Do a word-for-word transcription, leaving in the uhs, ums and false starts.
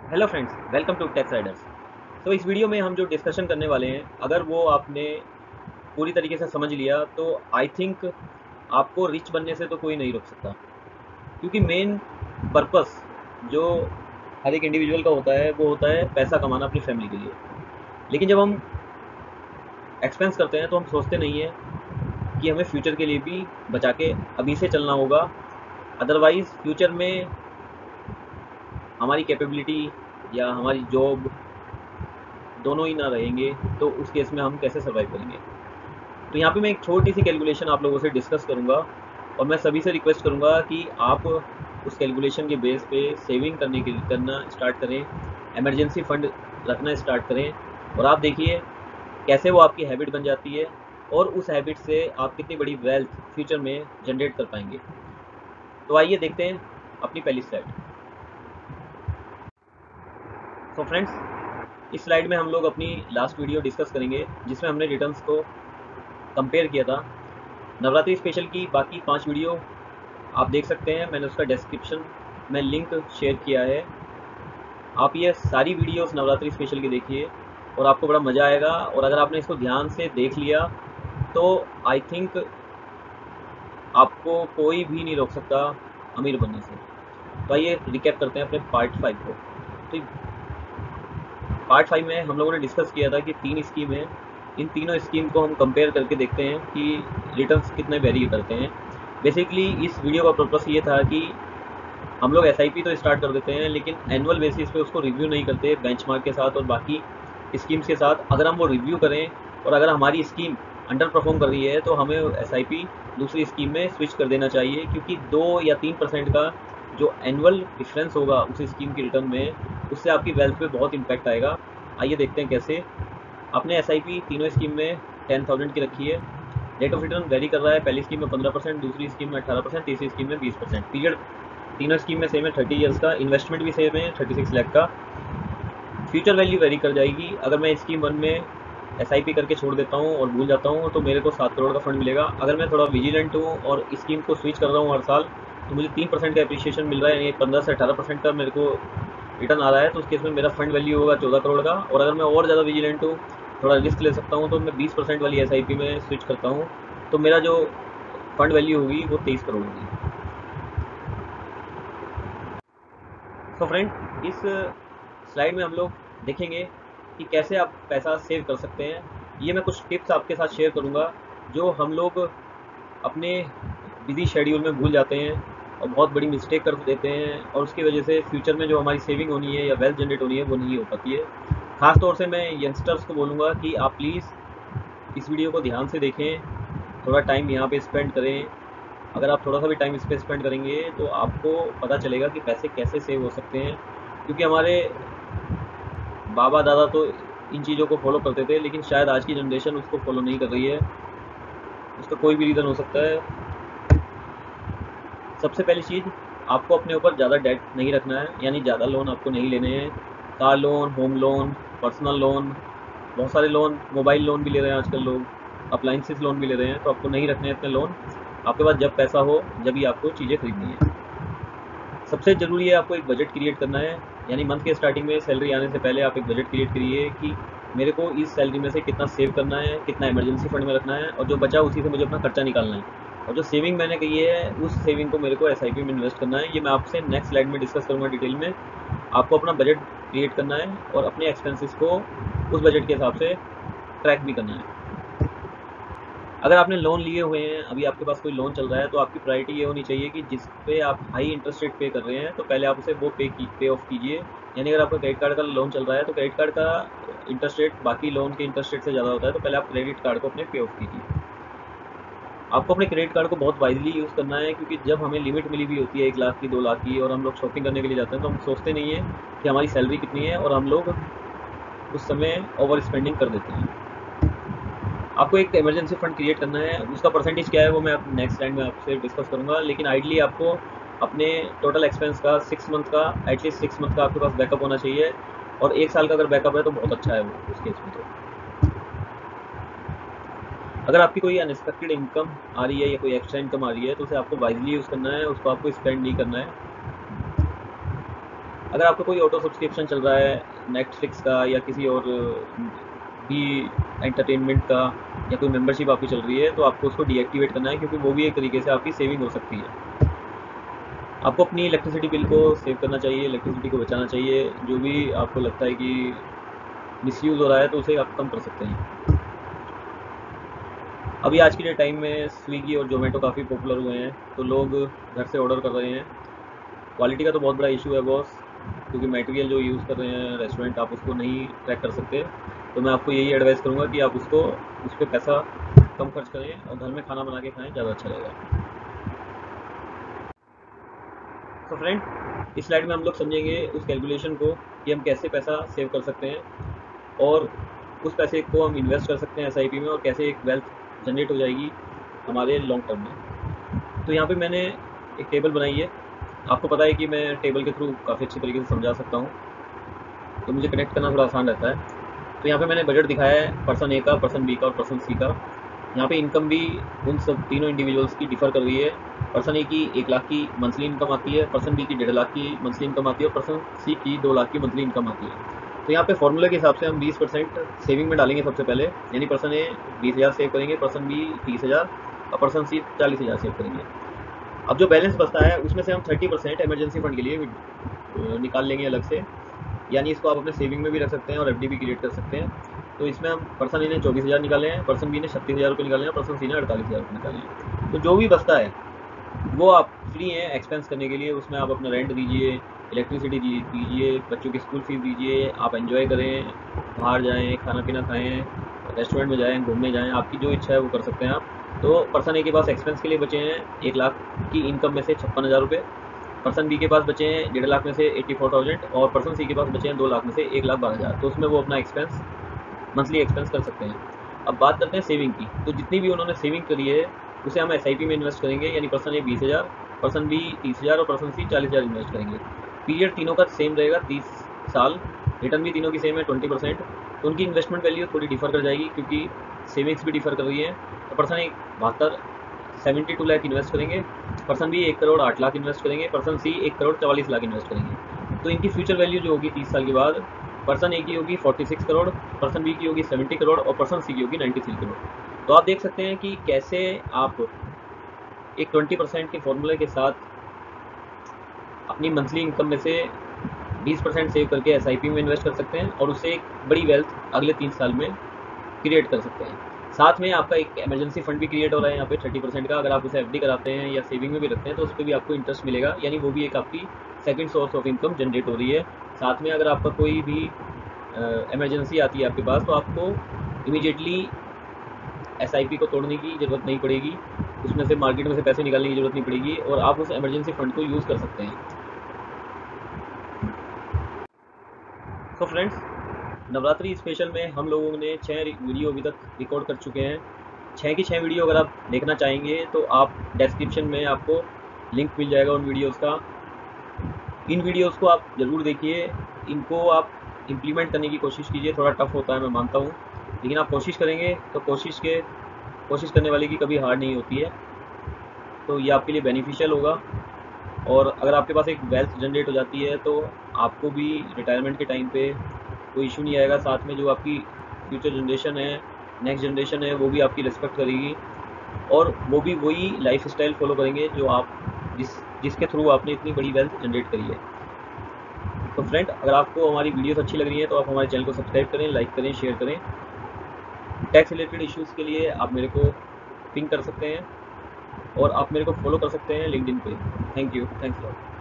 Hello friends, welcome to techs riders. तो इस video में हम जो डिस्कशन करने वाले हैं, अगर वो आपने पूरी तरीके से समझ लिया तो आई थिंक आपको रिच बनने से तो कोई नहीं रोक सकता। क्योंकि मेन पर्पस जो हर एक इंडिविजुअल का होता है वो होता है पैसा कमाना अपनी फैमिली के लिए। लेकिन जब हम एक्सपेंस करते हैं तो हम सोचते नहीं है कि हमें फ्यूचर के लिए भी बचा के अभी से चलना होगा। अदरवाइज़ फ्यूचर में हमारी कैपेबिलिटी या हमारी जॉब दोनों ही ना रहेंगे, तो उस केस में हम कैसे सर्वाइव करेंगे। तो यहाँ पे मैं एक छोटी सी कैलकुलेशन आप लोगों से डिस्कस करूँगा और मैं सभी से रिक्वेस्ट करूँगा कि आप उस कैलकुलेशन के बेस पे सेविंग करने के करना स्टार्ट करें, इमरजेंसी फंड रखना स्टार्ट करें और आप देखिए कैसे वो आपकी हैबिट बन जाती है और उस हैबिट से आप कितनी बड़ी वेल्थ फ्यूचर में जनरेट कर पाएंगे। तो आइए देखते हैं अपनी पहली स्लाइड। तो फ्रेंड्स, इस स्लाइड में हम लोग अपनी लास्ट वीडियो डिस्कस करेंगे जिसमें हमने रिटर्न्स को कंपेयर किया था। नवरात्रि स्पेशल की बाकी पांच वीडियो आप देख सकते हैं, मैंने उसका डिस्क्रिप्शन में लिंक शेयर किया है। आप ये सारी वीडियोस नवरात्रि स्पेशल की देखिए और आपको बड़ा मज़ा आएगा। और अगर आपने इसको ध्यान से देख लिया तो आई थिंक आपको कोई भी नहीं रोक सकता अमीर बनने से। तो आइए रिकैप करते हैं अपने पार्ट फाइव को। तो पार्ट फाइव में हम लोगों ने डिस्कस किया था कि तीन स्कीम है, इन तीनों स्कीम को हम कंपेयर करके देखते हैं कि रिटर्न्स कितने वेरी करते हैं। बेसिकली इस वीडियो का पर्पस ये था कि हम लोग एस आई पी तो स्टार्ट कर देते हैं लेकिन एनुअल बेसिस पे उसको रिव्यू नहीं करते बेंचमार्क के साथ और बाकी स्कीम्स के साथ। अगर हम वो रिव्यू करें और अगर हमारी स्कीम अंडर परफॉर्म कर रही है तो हमें एस आई पी दूसरी स्कीम में स्विच कर देना चाहिए, क्योंकि दो या तीन परसेंट का जो एनुअल डिफरेंस होगा उस स्कीम की रिटर्न में, उससे आपकी वेल्थ पे बहुत इम्पैक्ट आएगा। आइए देखते हैं कैसे। आपने एस आई पी तीनों स्कीम में टेन थाउजेंड की रखी है। रेट ऑफ रिटर्न वेरी कर रहा है, पहली स्कीम में पंद्रह परसेंट, दूसरी स्कीम में अठारह परसेंट, तीसरी स्कीम में बीस परसेंट। पीरियड तीनों स्कीम में सेम है, थर्टी ईयर्स का। इन्वेस्टमेंट भी सेम है, थर्टी सिक्स लाख का। फ्यूचर वैल्यू वेरी कर जाएगी। अगर मैं स्कीम वन में एस आई पी करके छोड़ देता हूँ और भूल जाता हूँ तो मेरे को सात करोड़ का फंड मिलेगा। अगर मैं थोड़ा विजिलेंट हूँ और स्कीम को स्विच कर रहा हूँ हर साल तो मुझे तीन परसेंट का एप्रिशिएशन मिल रहा है, यानी पंद्रह से अठारह परसेंट का मेरे को रिटर्न आ रहा है। तो उस केस में मेरा फंड वैल्यू होगा चौदह करोड़ का। और अगर मैं और ज़्यादा विजिलेंट हूँ, थोड़ा रिस्क ले सकता हूँ, तो मैं बीस परसेंट वाली एस आई पी में स्विच करता हूँ तो मेरा जो फंड वैल्यू होगी वो तेईस करोड़ होगी। तो फ्रेंड, इस स्लाइड में हम लोग देखेंगे कि कैसे आप पैसा सेव कर सकते हैं। ये मैं कुछ टिप्स आपके साथ शेयर करूँगा जो हम लोग अपने बिजी शेड्यूल में भूल जाते हैं और बहुत बड़ी मिस्टेक कर देते हैं, और उसकी वजह से फ्यूचर में जो हमारी सेविंग होनी है या वेल्थ जनरेट होनी है वो नहीं हो पाती है। ख़ास तौर से मैं यंगस्टर्स को बोलूँगा कि आप प्लीज़ इस वीडियो को ध्यान से देखें, थोड़ा टाइम यहाँ पे स्पेंड करें। अगर आप थोड़ा सा भी टाइम इस पे स्पेंड करेंगे तो आपको पता चलेगा कि पैसे कैसे सेव हो सकते हैं। क्योंकि हमारे बाबा दादा तो इन चीज़ों को फॉलो करते थे, लेकिन शायद आज की जनरेशन उसको फॉलो नहीं कर रही है। उसका कोई भी रीज़न हो सकता है। सबसे पहली चीज़, आपको अपने ऊपर ज़्यादा डेट नहीं रखना है, यानी ज़्यादा लोन आपको नहीं लेने हैं। Car loan, home loan, personal loan, बहुत सारे लोन, मोबाइल लोन भी ले रहे हैं आजकल लोग, अप्लाइंसेस लोन भी ले रहे हैं। तो आपको नहीं रखने हैं इतने लोन। आपके पास जब पैसा हो जब ही आपको चीज़ें खरीदनी है। सबसे ज़रूरी है आपको एक बजट क्रिएट करना है, यानी मंथ के स्टार्टिंग में सैलरी आने से पहले आप एक बजट क्रिएट करिए कि मेरे को इस सैलरी में से कितना सेव करना है, कितना इमरजेंसी फंड में रखना है, और जो बचा उसी से मुझे अपना खर्चा निकालना है। और जो सेविंग मैंने कही है उस सेविंग को मेरे को एस आई पी में इन्वेस्ट करना है। ये मैं आपसे नेक्स्ट स्लाइड में डिस्कस करूँगा डिटेल में। आपको अपना बजट क्रिएट करना है और अपने एक्सपेंसेस को उस बजट के हिसाब से ट्रैक भी करना है। अगर आपने लोन लिए हुए हैं, अभी आपके पास कोई लोन चल रहा है, तो आपकी प्रायोरिटी ये होनी चाहिए कि जिस पे आप हाई इंटरेस्ट रेट पे कर रहे हैं तो पहले आप उसे वो पे की पे ऑफ कीजिए। यानी अगर आपका क्रेडिट कार्ड का लोन चल रहा है तो क्रेडिट कार्ड का इंटरेस्ट रेट बाकी लोन के इंटरेस्ट रेट से ज़्यादा होता है, तो पहले आप क्रेडिट कार्ड को अपने पे ऑफ कीजिए। आपको अपने क्रेडिट कार्ड को बहुत वाइजली यूज़ करना है, क्योंकि जब हमें लिमिट मिली हुई होती है एक लाख की, दो लाख की, और हम लोग शॉपिंग करने के लिए जाते हैं तो हम सोचते नहीं है कि हमारी सैलरी कितनी है, और हम लोग उस समय ओवर स्पेंडिंग कर देते हैं। आपको एक इमरजेंसी फंड क्रिएट करना है। उसका परसेंटेज क्या है वो मैं नेक्स्ट स्लाइड में आपसे डिस्कस करूँगा, लेकिन आइडली आपको अपने टोटल एक्सपेंस का सिक्स मंथ का एटलीस्ट सिक्स मंथ का आपके पास बैकअप होना चाहिए, और एक साल का अगर बैकअप है तो बहुत अच्छा है वो उस केस में। तो अगर आपकी कोई अनएक्सपेक्टेड इनकम आ रही है या कोई एक्स्ट्रा इनकम आ रही है तो उसे आपको वाइजली यूज़ करना है, उसको आपको स्पेंड नहीं करना है। अगर आपका कोई ऑटो सब्सक्रिप्शन चल रहा है नेटफ्लिक्स का या किसी और भी एंटरटेनमेंट का या कोई मेंबरशिप आपकी चल रही है, तो आपको उसको डीएक्टिवेट करना है, क्योंकि वो भी एक तरीके से आपकी सेविंग हो सकती है। आपको अपनी इलेक्ट्रिसिटी बिल को सेव करना चाहिए, इलेक्ट्रिसिटी को बचाना चाहिए। जो भी आपको लगता है कि मिसयूज़ हो रहा है तो उसे आप कम कर सकते हैं। अभी आज के टाइम में स्विगी और जोमेटो काफ़ी पॉपुलर हुए हैं, तो लोग घर से ऑर्डर कर रहे हैं। क्वालिटी का तो बहुत बड़ा इशू है बॉस, क्योंकि मटेरियल जो यूज़ कर रहे हैं रेस्टोरेंट, आप उसको नहीं ट्रैक कर सकते। तो मैं आपको यही एडवाइस करूँगा कि आप उसको उस पर पैसा कम खर्च करें और घर में खाना बना के खाएं, ज़्यादा अच्छा रहेगा। तो फ्रेंड, इस स्लाइड में हम लोग समझेंगे उस कैलकुलेशन को कि हम कैसे पैसा सेव कर सकते हैं और उस पैसे को हम इन्वेस्ट कर सकते हैं एसआईपी में, और कैसे एक वेल्थ जनरेट हो जाएगी हमारे लॉन्ग टर्म में। तो यहाँ पे मैंने एक टेबल बनाई है। आपको पता है कि मैं टेबल के थ्रू काफ़ी अच्छी तरीके से समझा सकता हूँ, तो मुझे कनेक्ट करना थोड़ा आसान रहता है। तो यहाँ पे मैंने बजट दिखाया है पर्सन ए का, पर्सन बी का और पर्सन सी का। यहाँ पे इनकम भी उन सब तीनों इंडिविजुअल्स की डिफ़र कर रही है। पर्सन ए की एक लाख की मंथली इनकम आती है, पर्सन बी की डेढ़ लाख की मंथली इनकम आती है और पर्सन सी की दो लाख की मंथली इनकम आती है। तो यहाँ पे फॉर्मूला के हिसाब से हम बीस परसेंट सेविंग में डालेंगे सबसे पहले, यानी पर्सन ए बीस हज़ार सेव करेंगे, पर्सन बी तीस हज़ार और पर्सन सी चालीस हज़ार सेव करेंगे। अब जो बैलेंस बचता है उसमें से हम थर्टी परसेंट एमरजेंसी फंड के लिए निकाल लेंगे अलग से, यानी इसको आप अपने सेविंग में भी रख सकते हैं और एफडी भी क्रिएट कर सकते हैं। तो इसमें हम पर्सन ए ने चौबीस हज़ार निकाले हैं, पर्सन बी ने छत्तीस हज़ार रुपये निकाले हैं, पर्सन सी ने अड़तालीस हज़ार रुपये निकाले हैं। तो जो भी बचता है वो आप फ्री हैं एक्सपेंस करने के लिए। उसमें आप अपना रेंट दीजिए, इलेक्ट्रिसिटी दीजिए, बच्चों की स्कूल फीस दीजिए, आप एंजॉय करें, बाहर जाएं, खाना पीना खाएं, रेस्टोरेंट में जाएं, घूमने जाएं, आपकी जो इच्छा है वो कर सकते हैं आप। तो पर्सन ए के पास एक्सपेंस के लिए बचे हैं एक लाख की इनकम में से छप्पन हज़ार रुपये, पर्सन बी के पास बचे हैं डेढ़ लाख में से एट्टी फोर थाउजेंड और पर्सन सी के पास बचे हैं दो लाख में से एक लाख बारह हज़ार। तो उसमें वो अपना एक्सपेंस मंथली एक्सपेंस कर सकते हैं। अब बात करते हैं सेविंग की। तो जितनी भी उन्होंने सेविंग करी है उसे हम एसआईपी में इन्वेस्ट करेंगे, यानी पर्सन ए बीस हज़ार, पर्सन बी तीस हज़ार और पर्सन सी चालीस हज़ार इन्वेस्ट करेंगे। पीरियड तीनों का सेम रहेगा, तीस साल। रिटर्न भी तीनों की सेम है, ट्वेंटी परसेंट। तो उनकी इन्वेस्टमेंट वैल्यू थोड़ी डिफर कर जाएगी, क्योंकि सेविंग्स भी डिफर कर रही है। तो पर्सन ए बहत्तर सेवेंटी टू लाख इन्वेस्ट करेंगे, पर्सन बी एक करोड़ आठ लाख इन्वेस्ट करेंगे, पर्सन सी एक करोड़ चवालीस लाख इन्वेस्ट करेंगे। तो इनकी फ्यूचर वैल्यू जो होगी तीस साल के बाद, पर्सन ए की होगी छियालीस करोड़, पर्सन बी की होगी सत्तर करोड़ और पर्सन सी की होगी तिरानवे करोड़। तो आप देख सकते हैं कि कैसे आप एक ट्वेंटी परसेंट के फॉर्मूले के साथ अपनी मंथली इनकम में से बीस परसेंट सेव करके एसआईपी में इन्वेस्ट कर सकते हैं और उससे एक बड़ी वेल्थ अगले तीन साल में क्रिएट कर सकते हैं। साथ में आपका एक इमरजेंसी फंड भी क्रिएट हो रहा है यहाँ पे थर्टी परसेंट का। अगर आप उसे एफडी कराते हैं या सेविंग में भी रखते हैं तो उस पर भी आपको इंटरेस्ट मिलेगा, यानी वो भी एक आपकी second source of income generate हो रही है। साथ में अगर आपका कोई भी इमरजेंसी आती है आपके पास, तो आपको इमीडिएटली एसआईपी को तोड़ने की ज़रूरत नहीं पड़ेगी, उसमें से मार्केट में से पैसे निकालने की ज़रूरत नहीं पड़ेगी और आप उस इमरजेंसी फंड को यूज़ कर सकते हैं। तो फ्रेंड्स, नवरात्रि स्पेशल में हम लोगों ने छः वीडियो अभी तक रिकॉर्ड कर चुके हैं। छः की छः वीडियो अगर आप देखना चाहेंगे तो आप डिस्क्रिप्शन में आपको लिंक मिल जाएगा उन वीडियोस का। इन वीडियोस को आप ज़रूर देखिए, इनको आप इम्प्लीमेंट करने की कोशिश कीजिए। थोड़ा टफ होता है, मैं मानता हूँ, लेकिन आप कोशिश करेंगे तो कोशिश के कोशिश करने वाले की कभी हार नहीं होती है। तो ये आपके लिए बेनिफिशियल होगा। और अगर आपके पास एक वेल्थ जनरेट हो जाती है तो आपको भी रिटायरमेंट के टाइम पे कोई इशू नहीं आएगा। साथ में जो आपकी फ्यूचर जनरेशन है, नेक्स्ट जनरेशन है, वो भी आपकी रिस्पेक्ट करेगी और वो भी वही लाइफ स्टाइल फॉलो करेंगे जो आप जिस जिसके थ्रू आपने इतनी बड़ी वेल्थ जनरेट करी है। तो फ्रेंड, अगर आपको हमारी वीडियोस अच्छी लग रही है तो आप हमारे चैनल को सब्सक्राइब करें, लाइक करें, शेयर करें। टैक्स रिलेटेड इश्यूज़ के लिए आप मेरे को पिंग कर सकते हैं और आप मेरे को फॉलो कर सकते हैं लिंक्डइन पे। Thank you, thanks lot.